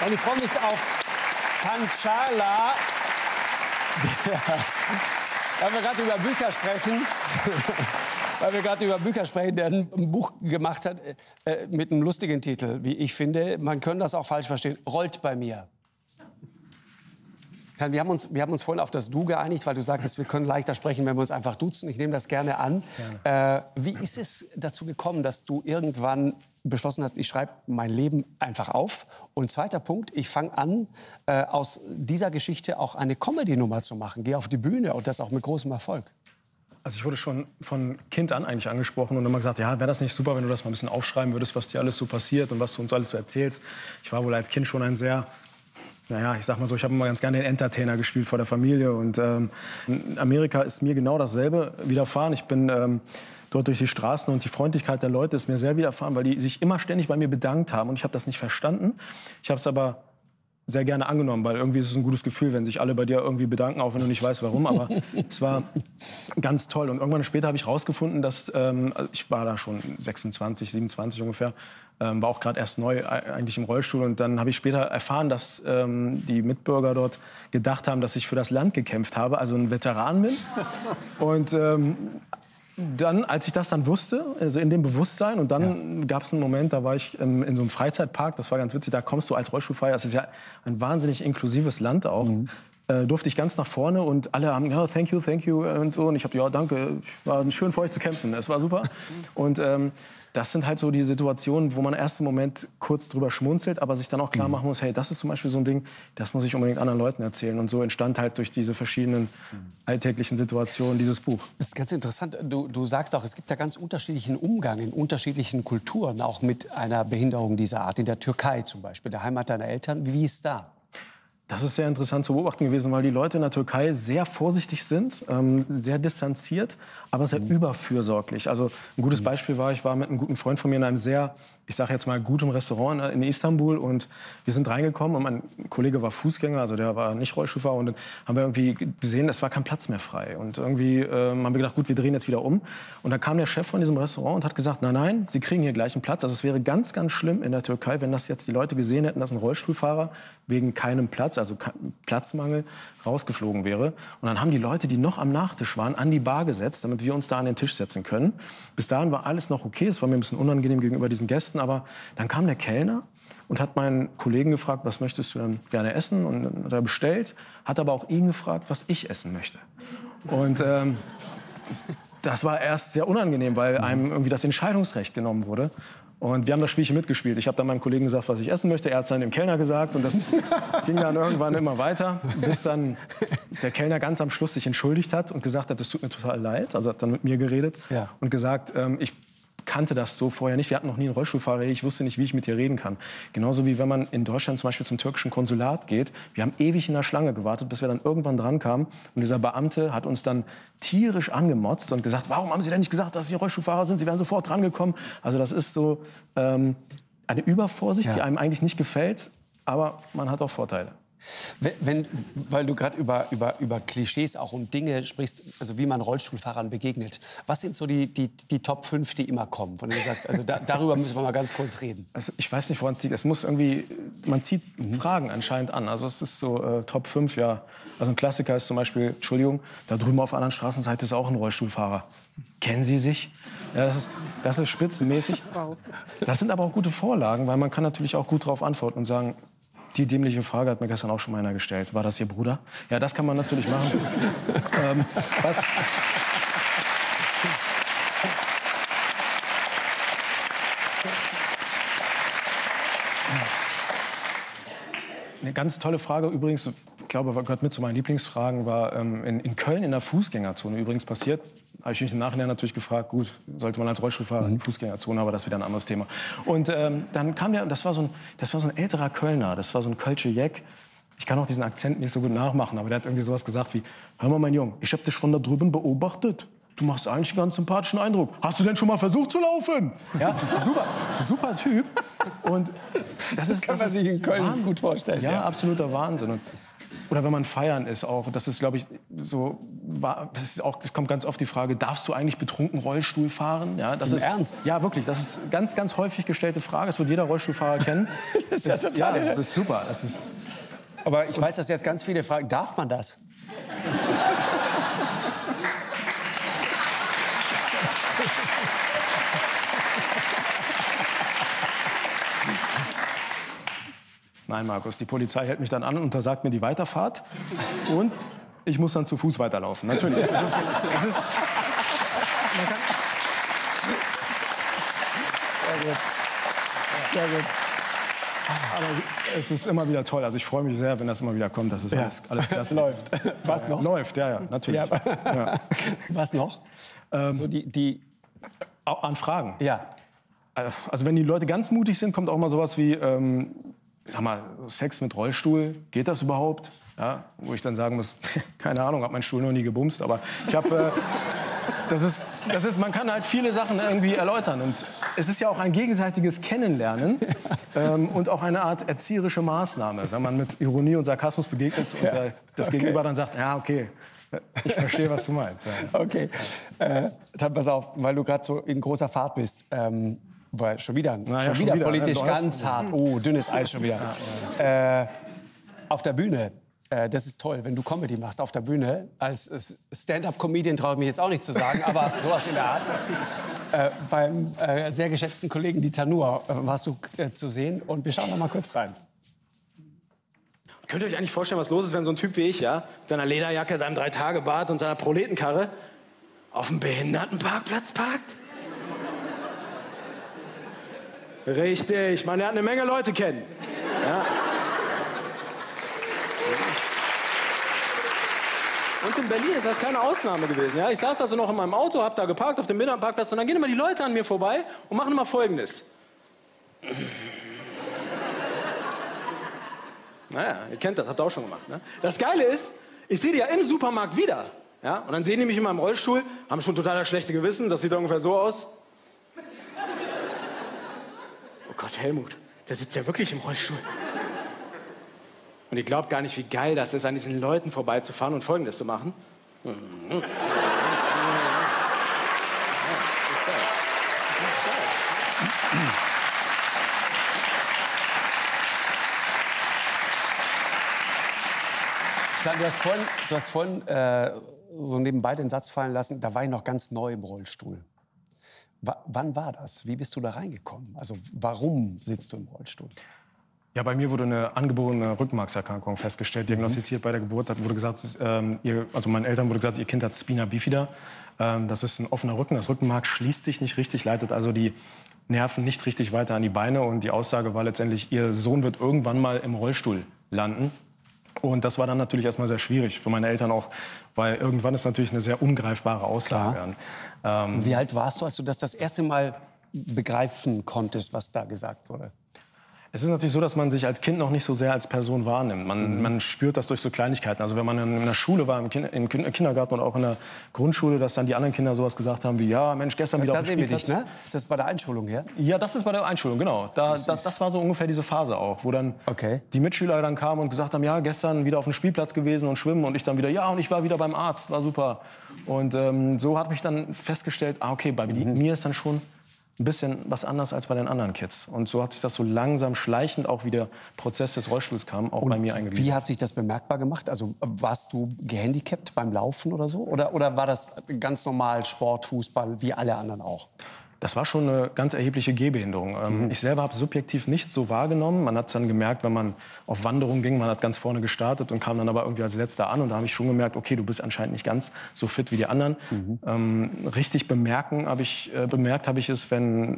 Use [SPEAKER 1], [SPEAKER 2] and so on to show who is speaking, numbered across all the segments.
[SPEAKER 1] Und ich freue mich auf Tanchala, weil wir gerade über Bücher sprechen, der ein Buch gemacht hat mit einem lustigen Titel, wie ich finde. Man kann das auch falsch verstehen. Rollt bei mir. Wir haben uns vorhin auf das Du geeinigt, weil du sagtest, wir können leichter sprechen, wenn wir uns einfach duzen. Ich nehme das gerne an. Wie ist es dazu gekommen, dass du irgendwann beschlossen hast, ich schreibe mein Leben einfach auf? Und zweiter Punkt, ich fange an, aus dieser Geschichte auch eine Comedy-Nummer zu machen. Gehe auf die Bühne und das auch mit großem Erfolg.
[SPEAKER 2] Also ich wurde schon von Kind an eigentlich angesprochen und immer gesagt, ja, wäre das nicht super, wenn du das mal ein bisschen aufschreiben würdest, was dir alles so passiert und was du uns alles so erzählst. Ich war wohl als Kind schon ein sehr... Naja, ich sag mal so, ich habe immer ganz gerne den Entertainer gespielt vor der Familie. Und in Amerika ist mir genau dasselbe widerfahren. Ich bin dort durch die Straßen und die Freundlichkeit der Leute ist mir sehr widerfahren, weil die sich immer ständig bei mir bedankt haben. Und ich habe das nicht verstanden. Ich habe es aber sehr gerne angenommen, weil irgendwie ist es ein gutes Gefühl, wenn sich alle bei dir irgendwie bedanken, auch wenn du nicht weißt, warum. Aber es war ganz toll. Und irgendwann später habe ich herausgefunden, dass ich war da schon 26, 27 ungefähr, war auch gerade erst neu eigentlich im Rollstuhl. Und dann habe ich später erfahren, dass die Mitbürger dort gedacht haben, dass ich für das Land gekämpft habe, also ein Veteran bin. Und dann, als ich das dann wusste, also in dem Bewusstsein, und dann gab es einen Moment, da war ich in so einem Freizeitpark, das war ganz witzig, da kommst du als Rollstuhlfahrer, das ist ja ein wahnsinnig inklusives Land auch, durfte ich ganz nach vorne und alle haben, ja, thank you und so. Und ich habe, ja, danke, war schön für euch zu kämpfen, es war super. Und das sind halt so die Situationen, wo man erst im Moment kurz drüber schmunzelt, aber sich dann auch klar machen muss, hey, das ist zum Beispiel so ein Ding, das muss ich unbedingt anderen Leuten erzählen. Und so entstand halt durch diese verschiedenen alltäglichen Situationen dieses Buch.
[SPEAKER 1] Das ist ganz interessant. Du sagst auch, es gibt da ganz unterschiedlichen Umgang in unterschiedlichen Kulturen, auch mit einer Behinderung dieser Art. In der Türkei zum Beispiel, der Heimat deiner Eltern. Wie ist da?
[SPEAKER 2] Das ist sehr interessant zu beobachten gewesen, weil die Leute in der Türkei sehr vorsichtig sind, sehr distanziert, aber sehr überfürsorglich. Also ein gutes Beispiel war, ich war mit einem guten Freund von mir in einem sehr, ich sage jetzt mal, gutem Restaurant in Istanbul und wir sind reingekommen und mein Kollege war Fußgänger, also der war nicht Rollstuhlfahrer und dann haben wir irgendwie gesehen, es war kein Platz mehr frei und irgendwie haben wir gedacht, gut, wir drehen jetzt wieder um und dann kam der Chef von diesem Restaurant und hat gesagt, nein, Sie kriegen hier gleich einen Platz. Also es wäre ganz, ganz schlimm in der Türkei, wenn das jetzt die Leute gesehen hätten, dass ein Rollstuhlfahrer wegen keinem Platz, also Platzmangel, rausgeflogen wäre. Und dann haben die Leute, die noch am Nachtisch waren, an die Bar gesetzt, damit wir uns da an den Tisch setzen können. Bis dahin war alles noch okay, es war mir ein bisschen unangenehm gegenüber diesen Gästen, aber dann kam der Kellner und hat meinen Kollegen gefragt, was möchtest du denn gerne essen? Und dann hat er bestellt, hat aber auch ihn gefragt, was ich essen möchte. Und das war erst sehr unangenehm, weil einem irgendwie das Entscheidungsrecht genommen wurde. Und wir haben das Spielchen mitgespielt. Ich habe dann meinem Kollegen gesagt, was ich essen möchte. Er hat es dann dem Kellner gesagt. Und das ging dann irgendwann immer weiter, bis dann der Kellner ganz am Schluss sich entschuldigt hat und gesagt hat, es tut mir total leid. Also hat dann mit mir geredet und gesagt, ich kannte das so vorher nicht. Wir hatten noch nie einen Rollstuhlfahrer. Ich wusste nicht, wie ich mit dir reden kann. Genauso wie wenn man in Deutschland zum Beispiel zum türkischen Konsulat geht. Wir haben ewig in der Schlange gewartet, bis wir dann irgendwann dran kamen. Und dieser Beamte hat uns dann tierisch angemotzt und gesagt, warum haben Sie denn nicht gesagt, dass Sie Rollstuhlfahrer sind? Sie wären sofort drangekommen. Also das ist so eine Übervorsicht, die einem eigentlich nicht gefällt. Aber man hat auch Vorteile.
[SPEAKER 1] Weil du gerade über Klischees auch und Dinge sprichst, also wie man Rollstuhlfahrern begegnet. Was sind so die Top 5, die immer kommen, von denen du sagst, also darüber müssen wir mal ganz kurz reden?
[SPEAKER 2] Also ich weiß nicht, woran es liegt. Es muss irgendwie, man zieht Fragen anscheinend an. Also es ist so Top 5, ja. Also ein Klassiker ist zum Beispiel, Entschuldigung, da drüben auf der anderen Straßenseite ist auch ein Rollstuhlfahrer. Kennen Sie sich? Ja, das ist spitzenmäßig. Das sind aber auch gute Vorlagen, weil man kann natürlich auch gut darauf antworten und sagen, die dämliche Frage hat mir gestern auch schon mal einer gestellt. War das Ihr Bruder? Ja, das kann man natürlich machen. Eine ganz tolle Frage übrigens, ich glaube, gehört mit zu meinen Lieblingsfragen, war in Köln in der Fußgängerzone übrigens passiert. Habe ich mich im Nachhinein natürlich gefragt, gut, sollte man als Rollstuhlfahrer in die Fußgängerzone, aber das ist wieder ein anderes Thema. Und dann kam der, das war so ein älterer Kölner, das war so ein Kölsche Jeck. Ich kann auch diesen Akzent nicht so gut nachmachen, aber der hat irgendwie sowas gesagt wie, hör mal, mein Junge, ich habe dich von da drüben beobachtet. Du machst eigentlich einen ganz sympathischen Eindruck. Hast du denn schon mal versucht zu laufen? Ja, super Typ. Und das kann
[SPEAKER 1] man sich in Köln
[SPEAKER 2] Wahnsinn.
[SPEAKER 1] Gut vorstellen.
[SPEAKER 2] Ja, absoluter Wahnsinn. Und Oder wenn man feiern ist auch, das ist, glaube ich, so, das kommt ganz oft die Frage, darfst du eigentlich betrunken Rollstuhl fahren? Ja, das ist
[SPEAKER 1] Ernst?
[SPEAKER 2] Ja, wirklich, das ist ganz, ganz häufig gestellte Frage, das wird jeder Rollstuhlfahrer kennen.
[SPEAKER 1] Das ist ja total.
[SPEAKER 2] Ja, das ist super.
[SPEAKER 1] Aber ich weiß, dass jetzt ganz viele fragen, darf man das?
[SPEAKER 2] Nein, Markus, die Polizei hält mich dann an und untersagt mir die Weiterfahrt und ich muss dann zu Fuß weiterlaufen. Natürlich. Man kann, sehr gut. Aber es ist immer wieder toll. Also ich freue mich sehr, wenn das immer wieder kommt. Das ist alles klasse.
[SPEAKER 1] Läuft. Was noch?
[SPEAKER 2] Läuft, ja, natürlich. Ja.
[SPEAKER 1] Was noch? So
[SPEAKER 2] An Fragen.
[SPEAKER 1] Ja.
[SPEAKER 2] Also wenn die Leute ganz mutig sind, kommt auch mal sowas wie, sag mal, Sex mit Rollstuhl, geht das überhaupt? Ja, wo ich dann sagen muss, keine Ahnung, habe meinen Stuhl noch nie gebumst, aber ich habe, man kann halt viele Sachen irgendwie erläutern und es ist ja auch ein gegenseitiges Kennenlernen und auch eine Art erzieherische Maßnahme, wenn man mit Ironie und Sarkasmus begegnet und das Gegenüber dann sagt, ja, okay, ich verstehe, was du meinst. Ja.
[SPEAKER 1] Okay, dann pass auf, weil du gerade so in großer Fahrt bist. Weil schon wieder politisch ganz hart. Oh, dünnes Eis schon wieder. Auf der Bühne, das ist toll, wenn du Comedy machst auf der Bühne. Als Stand-up-Comedian traue ich mich jetzt auch nicht zu sagen, aber sowas in der Art. Beim sehr geschätzten Kollegen Dieter Nuhr warst du zu sehen und wir schauen noch mal kurz rein.
[SPEAKER 3] Könnt ihr euch eigentlich vorstellen, was los ist, wenn so ein Typ wie ich, ja, mit seiner Lederjacke, seinem 3-Tage-Bart und seiner Proletenkarre auf dem Behindertenparkplatz parkt? Richtig, man lernt eine Menge Leute kennen. Ja. Und in Berlin ist das keine Ausnahme gewesen. Ja? Ich saß also noch in meinem Auto, hab da geparkt auf dem Behindertenparkplatz und dann gehen immer die Leute an mir vorbei und machen immer Folgendes. Naja, ihr kennt das, habt ihr auch schon gemacht. Ne? Das Geile ist, ich sehe die ja im Supermarkt wieder. Ja? Und dann sehen die mich in meinem Rollstuhl, haben schon total das schlechte Gewissen, das sieht ungefähr so aus. Oh Gott, Helmut, der sitzt ja wirklich im Rollstuhl. Und ihr glaubt gar nicht, wie geil das ist, an diesen Leuten vorbeizufahren und Folgendes zu machen.
[SPEAKER 1] Du hast vorhin so nebenbei den Satz fallen lassen, da war ich noch ganz neu im Rollstuhl. Wann war das? Wie bist du da reingekommen? Also warum sitzt du im Rollstuhl?
[SPEAKER 2] Ja, bei mir wurde eine angeborene Rückenmarkserkrankung festgestellt, diagnostiziert bei der Geburt. Da wurde gesagt, also meinen Eltern wurde gesagt, ihr Kind hat Spina bifida. Das ist ein offener Rücken. Das Rückenmark schließt sich nicht richtig, leitet also die Nerven nicht richtig weiter an die Beine. Und die Aussage war letztendlich, ihr Sohn wird irgendwann mal im Rollstuhl landen. Und das war dann natürlich erstmal sehr schwierig für meine Eltern auch, weil irgendwann ist natürlich eine sehr ungreifbare Aussage.
[SPEAKER 1] Wie alt warst du, als du das erste Mal begreifen konntest, was da gesagt wurde?
[SPEAKER 2] Es ist natürlich so, dass man sich als Kind noch nicht so sehr als Person wahrnimmt. Man spürt das durch so Kleinigkeiten. Also wenn man in der Schule war, im Kindergarten oder auch in der Grundschule, dass dann die anderen Kinder sowas gesagt haben wie, ja, Mensch, gestern wieder auf dem Spielplatz.
[SPEAKER 1] Da sehen wir dich, ne? Ist das bei der Einschulung her?
[SPEAKER 2] Ja, das ist bei der Einschulung, genau. Das war so ungefähr diese Phase auch, wo dann die Mitschüler dann kamen und gesagt haben, ja, gestern wieder auf dem Spielplatz gewesen und schwimmen. Und ich dann wieder, ja, und ich war wieder beim Arzt, war super. Und so hat mich dann festgestellt, okay, bei mir ist dann schon ein bisschen was anders als bei den anderen Kids. Und so hat sich das so langsam schleichend, auch wie der Prozess des Rollstuhls kam, auch bei mir eingegliedert.
[SPEAKER 1] Wie hat sich das bemerkbar gemacht? Also warst du gehandicapt beim Laufen oder so? Oder war das ganz normal Sport, Fußball, wie alle anderen auch?
[SPEAKER 2] Das war schon eine ganz erhebliche Gehbehinderung. Ich selber habe es subjektiv nicht so wahrgenommen. Man hat es dann gemerkt, wenn man auf Wanderung ging, man hat ganz vorne gestartet und kam dann aber irgendwie als Letzter an. Und da habe ich schon gemerkt, okay, du bist anscheinend nicht ganz so fit wie die anderen. Richtig bemerkt habe ich es, wenn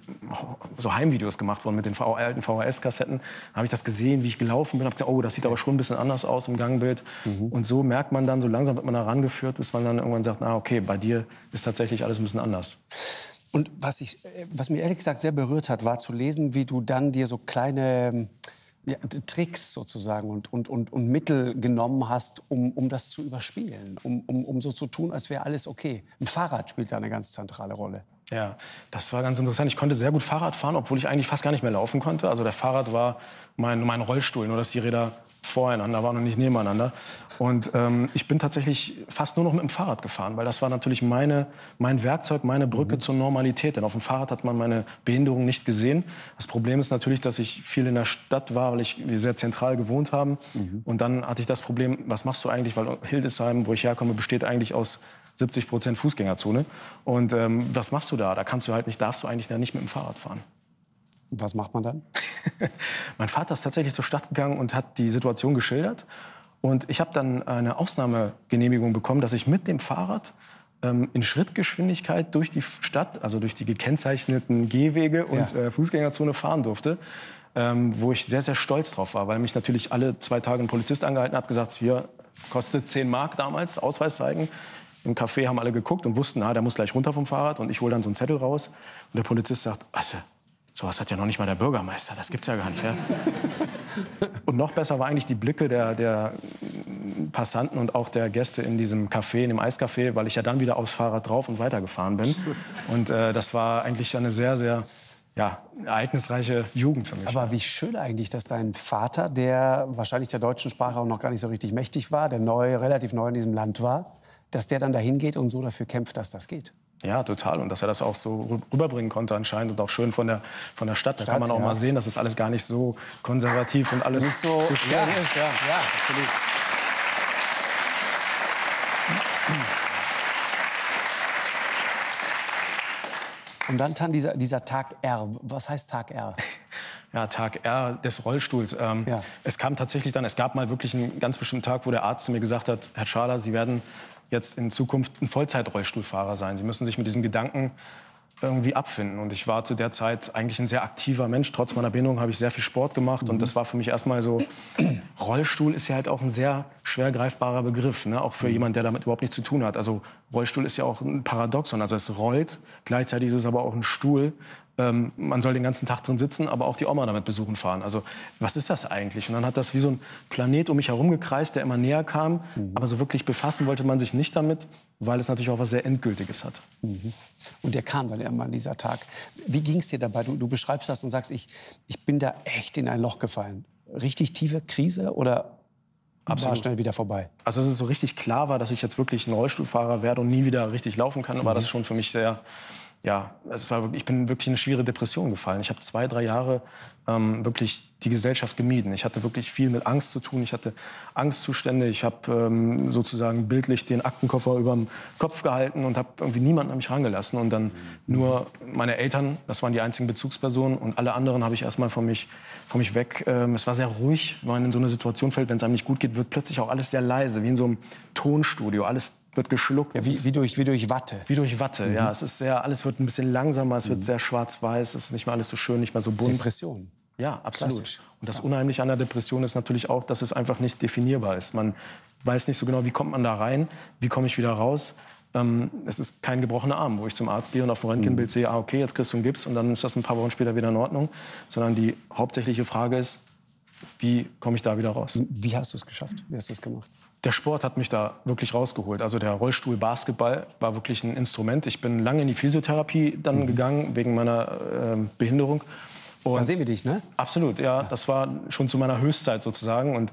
[SPEAKER 2] so Heimvideos gemacht wurden mit den alten VHS-Kassetten. Da habe ich das gesehen, wie ich gelaufen bin. Habe gesagt, oh, das sieht aber schon ein bisschen anders aus im Gangbild. Und so merkt man dann, so langsam wird man da rangeführt, bis man dann irgendwann sagt, okay, bei dir ist tatsächlich alles ein bisschen anders.
[SPEAKER 1] Und was mir ehrlich gesagt sehr berührt hat, war zu lesen, wie du dann dir so kleine Tricks sozusagen und Mittel genommen hast, um das zu überspielen, um so zu tun, als wäre alles okay. Ein Fahrrad spielt da eine ganz zentrale Rolle.
[SPEAKER 2] Ja, das war ganz interessant. Ich konnte sehr gut Fahrrad fahren, obwohl ich eigentlich fast gar nicht mehr laufen konnte. Also der Fahrrad war mein Rollstuhl, nur dass die Räder voreinander waren und nicht nebeneinander. Und ich bin tatsächlich fast nur noch mit dem Fahrrad gefahren, weil das war natürlich mein Werkzeug, meine Brücke zur Normalität. Denn auf dem Fahrrad hat man meine Behinderung nicht gesehen. Das Problem ist natürlich, dass ich viel in der Stadt war, weil wir sehr zentral gewohnt haben. Und dann hatte ich das Problem, was machst du eigentlich? Weil Hildesheim, wo ich herkomme, besteht eigentlich aus 70% Fußgängerzone. Und was machst du da? Da darfst du eigentlich nicht mit dem Fahrrad fahren.
[SPEAKER 1] Was macht man dann?
[SPEAKER 2] Mein Vater ist tatsächlich zur Stadt gegangen und hat die Situation geschildert. Und ich habe dann eine Ausnahmegenehmigung bekommen, dass ich mit dem Fahrrad in Schrittgeschwindigkeit durch die Stadt, also durch die gekennzeichneten Gehwege und Fußgängerzone fahren durfte. Wo ich sehr, sehr stolz drauf war, weil mich natürlich alle 2 Tage ein Polizist angehalten hat, gesagt, hier kostet 10 Mark damals, Ausweis zeigen. Im Café haben alle geguckt und wussten, der muss gleich runter vom Fahrrad. Und ich hole dann so einen Zettel raus. Und der Polizist sagt, sowas hat ja noch nicht mal der Bürgermeister, das gibt's ja gar nicht. Ja? Und noch besser war eigentlich die Blicke der Passanten und auch der Gäste in diesem Café, in dem Eiscafé, weil ich ja dann wieder aufs Fahrrad drauf und weitergefahren bin. Und das war eigentlich eine sehr, sehr ereignisreiche Jugend für mich.
[SPEAKER 1] Aber wie schön eigentlich, dass dein Vater, der wahrscheinlich der deutschen Sprache auch noch gar nicht so richtig mächtig war, der relativ neu in diesem Land war, dass der dann dahin geht und so dafür kämpft, dass das geht.
[SPEAKER 2] Ja, total. Und dass er das auch so rüberbringen konnte anscheinend und auch schön von der Stadt. Da kann man auch mal sehen, dass es alles gar nicht so konservativ und alles
[SPEAKER 1] nicht so
[SPEAKER 2] streng
[SPEAKER 1] ist. Ja, absolut. Und dann Tan, dieser Tag R. Was heißt Tag R?
[SPEAKER 2] Ja, Tag R des Rollstuhls. Es kam tatsächlich dann, es gab mal wirklich einen ganz bestimmten Tag, wo der Arzt zu mir gesagt hat, Herr Schaler, Sie werden jetzt in Zukunft ein Vollzeit-Rollstuhlfahrer sein. Sie müssen sich mit diesem Gedanken irgendwie abfinden. Und ich war zu der Zeit eigentlich ein sehr aktiver Mensch. Trotz meiner Behinderung habe ich sehr viel Sport gemacht. Und das war für mich erstmal so, Rollstuhl ist ja halt auch ein sehr schwer greifbarer Begriff, ne? Auch für jemanden, der damit überhaupt nichts zu tun hat. Also Rollstuhl ist ja auch ein Paradoxon. Also es rollt, gleichzeitig ist es aber auch ein Stuhl. Man soll den ganzen Tag drin sitzen, aber auch die Oma damit besuchen fahren. Also was ist das eigentlich? Und dann hat das wie so ein Planet um mich herum gekreist, der immer näher kam. Aber so wirklich befassen wollte man sich nicht damit, weil es natürlich auch was sehr Endgültiges hat.
[SPEAKER 1] Und der kam dann irgendwann, dieser Tag. Wie ging es dir dabei? Du beschreibst das und sagst, ich bin da echt in ein Loch gefallen. Richtig tiefe Krise oder war schnell wieder vorbei?
[SPEAKER 2] Also dass es so richtig klar war, dass ich jetzt wirklich ein Rollstuhlfahrer werde und nie wieder richtig laufen kann, war das schon für mich sehr... Ja, ich bin wirklich in eine schwere Depression gefallen. Ich habe 2, 3 Jahre wirklich die Gesellschaft gemieden. Ich hatte wirklich viel mit Angst zu tun. Ich hatte Angstzustände. Ich habe sozusagen bildlich den Aktenkoffer über dem Kopf gehalten und habe irgendwie niemanden an mich rangelassen. Und dann nur meine Eltern, das waren die einzigen Bezugspersonen. Und alle anderen habe ich erstmal von mich weg. Es war sehr ruhig, wenn man in so eine Situation fällt, wenn es einem nicht gut geht, wird plötzlich auch alles sehr leise, wie in so einem Tonstudio. Alles wird geschluckt.
[SPEAKER 1] Ja, wie durch Watte.
[SPEAKER 2] Wie durch Watte, ja. Es ist alles wird ein bisschen langsamer, es wird sehr schwarz-weiß, es ist nicht mehr alles so schön, nicht mehr so bunt.
[SPEAKER 1] Depression.
[SPEAKER 2] Ja, absolut.
[SPEAKER 1] Klassisch.
[SPEAKER 2] Und das Unheimliche an der Depression ist natürlich auch, dass es einfach nicht definierbar ist. Man weiß nicht so genau, wie kommt man da rein, wie komme ich wieder raus. Es ist kein gebrochener Arm, wo ich zum Arzt gehe und auf dem Röntgenbild sehe, okay, jetzt kriegst du einen Gips und dann ist das ein paar Wochen später wieder in Ordnung. Sondern die hauptsächliche Frage ist, wie komme ich da wieder raus?
[SPEAKER 1] Wie hast du es geschafft? Wie hast du es gemacht?
[SPEAKER 2] Der Sport hat mich da wirklich rausgeholt. Also der Rollstuhl Basketball war wirklich ein Instrument. Ich bin lange in die Physiotherapie dann gegangen, wegen meiner Behinderung. Und
[SPEAKER 1] da sehen wir dich, ne?
[SPEAKER 2] Absolut, ja. Das war schon zu meiner Höchstzeit sozusagen. Und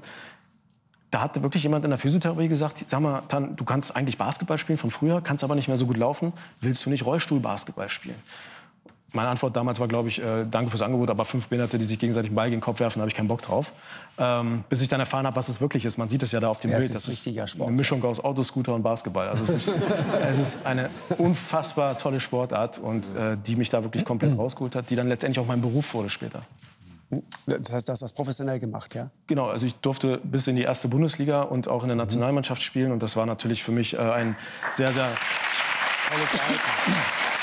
[SPEAKER 2] da hatte wirklich jemand in der Physiotherapie gesagt, sag mal, Tan, du kannst eigentlich Basketball spielen von früher, kannst aber nicht mehr so gut laufen. Willst du nicht Rollstuhl-Basketball spielen? Meine Antwort damals war, glaube ich, danke fürs Angebot, aber 5 Behinderte, die sich gegenseitig den Ball gegen den Kopf werfen, da habe ich keinen Bock drauf. Bis ich dann erfahren habe, was es wirklich ist. Man sieht es ja da auf dem Bild.
[SPEAKER 1] Das ist Sport,
[SPEAKER 2] eine Mischung aus Autoscooter und Basketball. Also es ist eine unfassbar tolle Sportart, und die mich da wirklich komplett rausgeholt hat, die dann letztendlich auch mein Beruf wurde später.
[SPEAKER 1] Das heißt, du hast das professionell gemacht, ja?
[SPEAKER 2] Genau, also ich durfte bis in die 1. Bundesliga und auch in der Nationalmannschaft spielen. Und das war natürlich für mich ein sehr, sehr tolles Verhalten.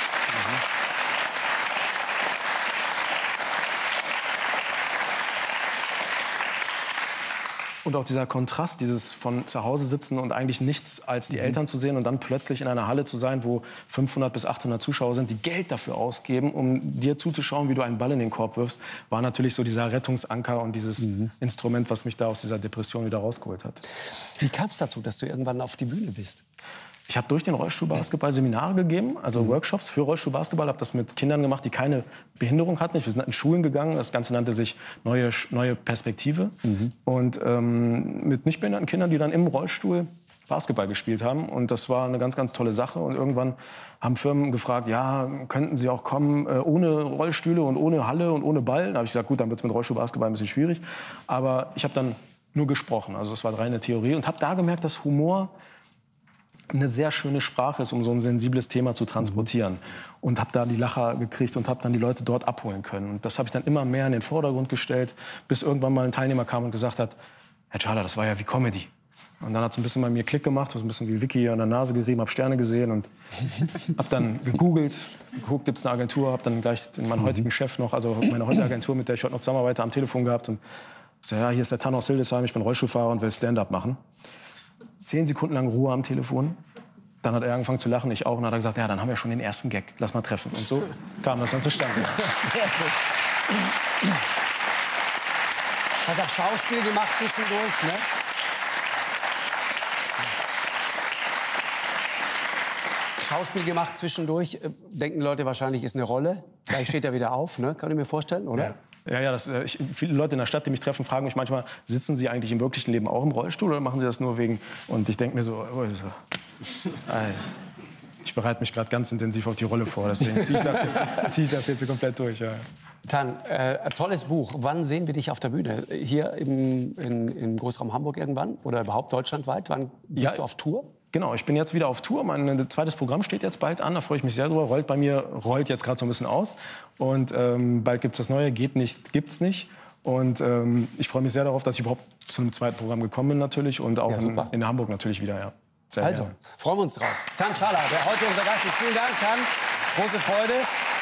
[SPEAKER 2] Und auch dieser Kontrast, dieses von zu Hause sitzen und eigentlich nichts als die Eltern zu sehen und dann plötzlich in einer Halle zu sein, wo 500 bis 800 Zuschauer sind, die Geld dafür ausgeben, um dir zuzuschauen, wie du einen Ball in den Korb wirfst, war natürlich so dieser Rettungsanker und dieses Instrument, was mich da aus dieser Depression wieder rausgeholt hat.
[SPEAKER 1] Wie kam es dazu, dass du irgendwann auf die Bühne bist?
[SPEAKER 2] Ich habe durch den Rollstuhlbasketball Seminare gegeben, also Workshops für Rollstuhlbasketball. Habe das mit Kindern gemacht, die keine Behinderung hatten. Wir sind in Schulen gegangen. Das Ganze nannte sich Neue Perspektive. Und mit nicht behinderten Kindern, die dann im Rollstuhl Basketball gespielt haben. Und das war eine ganz, ganz tolle Sache. Und irgendwann haben Firmen gefragt, ja, könnten Sie auch kommen ohne Rollstühle und ohne Halle und ohne Ball? Da habe ich gesagt, gut, dann wird es mit Rollstuhlbasketball ein bisschen schwierig. Aber ich habe dann nur gesprochen. Also es war reine Theorie. Und habe da gemerkt, dass Humor eine sehr schöne Sprache ist, um so ein sensibles Thema zu transportieren. Und habe da die Lacher gekriegt und habe dann die Leute dort abholen können. Und das habe ich dann immer mehr in den Vordergrund gestellt, bis irgendwann mal ein Teilnehmer kam und gesagt hat, Herr Chala, das war ja wie Comedy. Und dann hat es ein bisschen bei mir Klick gemacht, so ein bisschen wie Vicky an der Nase gerieben, habe Sterne gesehen und habe dann gegoogelt, geguckt, gibt es eine Agentur, habe dann gleich meinen heutigen Chef noch, also meine heutige Agentur, mit der ich heute noch zusammenarbeite, am Telefon gehabt und so, ja, hier ist der Thanos Hildesheim, ich bin Rollstuhlfahrer und will Stand-up machen. 10 Sekunden lang Ruhe am Telefon, dann hat er angefangen zu lachen, ich auch, und hat er gesagt, ja, dann haben wir schon den ersten Gag, lass mal treffen. Und so kam das dann zustande.
[SPEAKER 1] Hast auch Schauspiel gemacht zwischendurch, ne? Schauspiel gemacht zwischendurch, denken Leute wahrscheinlich, ist eine Rolle. Gleich steht er wieder auf, ne? Kann ich mir vorstellen, oder?
[SPEAKER 2] Ja, viele Leute in der Stadt, die mich treffen, fragen mich manchmal, sitzen Sie eigentlich im wirklichen Leben auch im Rollstuhl oder machen Sie das nur wegen... Und ich denke mir so, ich bereite mich gerade ganz intensiv auf die Rolle vor, deswegen ziehe ich das jetzt komplett durch. Ja.
[SPEAKER 1] Tan, tolles Buch. Wann sehen wir dich auf der Bühne? Hier im Großraum Hamburg irgendwann oder überhaupt deutschlandweit? Wann bist du auf Tour?
[SPEAKER 2] Genau, ich bin jetzt wieder auf Tour. Mein zweites Programm steht jetzt bald an. Da freue ich mich sehr drüber. Rollt jetzt gerade so ein bisschen aus. Und bald gibt es das Neue. Geht nicht, gibt's nicht. Und ich freue mich sehr darauf, dass ich überhaupt zu einem zweiten Programm gekommen bin natürlich. Und auch in Hamburg natürlich wieder, ja. Sehr
[SPEAKER 1] also,
[SPEAKER 2] gerne.
[SPEAKER 1] freuen wir uns drauf. Tan Chala, der heute unser Gast ist. Vielen Dank, Tan. Große Freude.